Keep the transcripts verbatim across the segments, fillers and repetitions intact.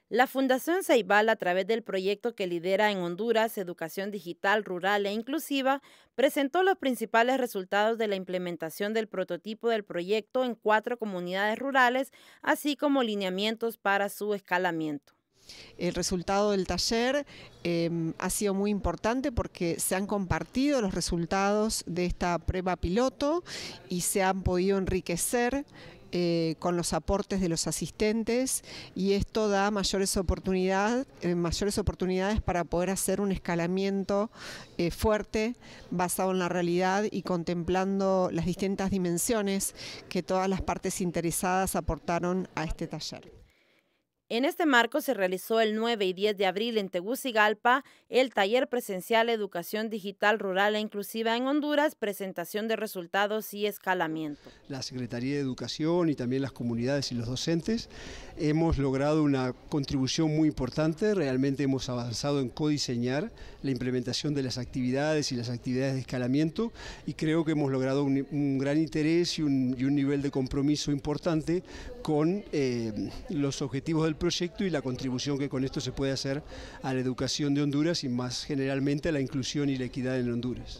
La Fundación Ceibal, a través del proyecto que lidera en Honduras, Educación Digital, Rural e Inclusiva, presentó los principales resultados de la implementación del prototipo del proyecto en cuatro comunidades rurales, así como lineamientos para su escalamiento. El resultado del taller eh, ha sido muy importante porque se han compartido los resultados de esta prueba piloto y se han podido enriquecer eh, con los aportes de los asistentes, y esto da mayores, oportunidad, eh, mayores oportunidades para poder hacer un escalamiento eh, fuerte, basado en la realidad y contemplando las distintas dimensiones que todas las partes interesadas aportaron a este taller. En este marco se realizó el nueve y diez de abril en Tegucigalpa el taller presencial Educación Digital Rural e Inclusiva en Honduras, presentación de resultados y escalamiento. La Secretaría de Educación y también las comunidades y los docentes hemos logrado una contribución muy importante. Realmente hemos avanzado en codiseñar la implementación de las actividades y las actividades de escalamiento, y creo que hemos logrado un, un gran interés y un, y un nivel de compromiso importante con eh, los objetivos del proyecto y la contribución que con esto se puede hacer a la educación de Honduras y más generalmente a la inclusión y la equidad en Honduras.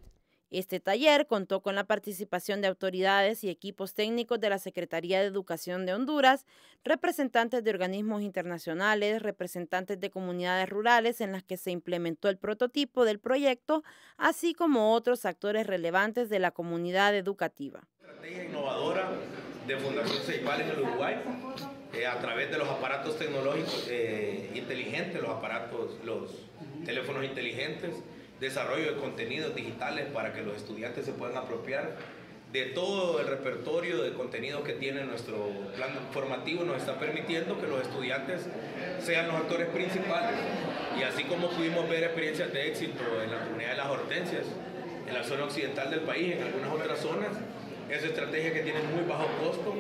Este taller contó con la participación de autoridades y equipos técnicos de la Secretaría de Educación de Honduras, representantes de organismos internacionales, representantes de comunidades rurales en las que se implementó el prototipo del proyecto, así como otros actores relevantes de la comunidad educativa. Estrategia innovadora de Fundación Ceibal en el Uruguay, eh, a través de los aparatos tecnológicos eh, inteligentes, los aparatos, los teléfonos inteligentes, desarrollo de contenidos digitales para que los estudiantes se puedan apropiar de todo el repertorio de contenido que tiene nuestro plan formativo. Nos está permitiendo que los estudiantes sean los actores principales, y así como pudimos ver experiencias de éxito en la comunidad de Las Hortensias, en la zona occidental del país, en algunas otras zonas, esa estrategia que tiene muy bajo costo,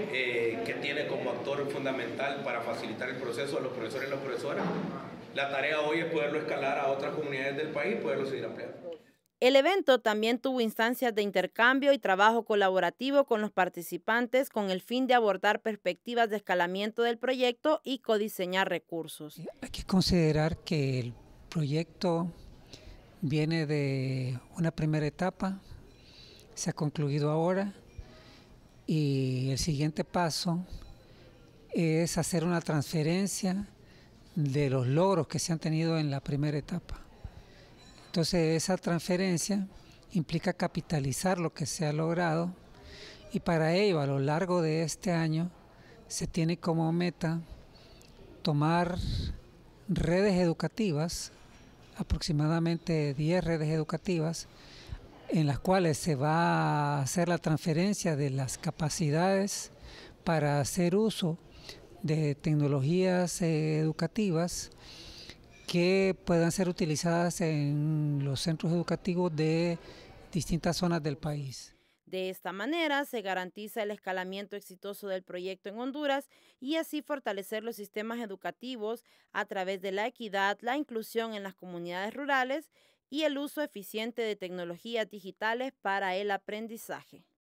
eh, que tiene como actor fundamental para facilitar el proceso a los profesores y las profesoras. La tarea hoy es poderlo escalar a otras comunidades del país y poderlo seguir ampliando. El evento también tuvo instancias de intercambio y trabajo colaborativo con los participantes con el fin de abordar perspectivas de escalamiento del proyecto y codiseñar recursos. Hay que considerar que el proyecto viene de una primera etapa, se ha concluido ahora, y el siguiente paso es hacer una transferencia de los logros que se han tenido en la primera etapa. Entonces esa transferencia implica capitalizar lo que se ha logrado, y para ello a lo largo de este año se tiene como meta tomar redes educativas, aproximadamente diez redes educativas, en las cuales se va a hacer la transferencia de las capacidades para hacer uso de tecnologías eh, educativas que puedan ser utilizadas en los centros educativos de distintas zonas del país. De esta manera se garantiza el escalamiento exitoso del proyecto en Honduras y así fortalecer los sistemas educativos a través de la equidad, la inclusión en las comunidades rurales y el uso eficiente de tecnologías digitales para el aprendizaje.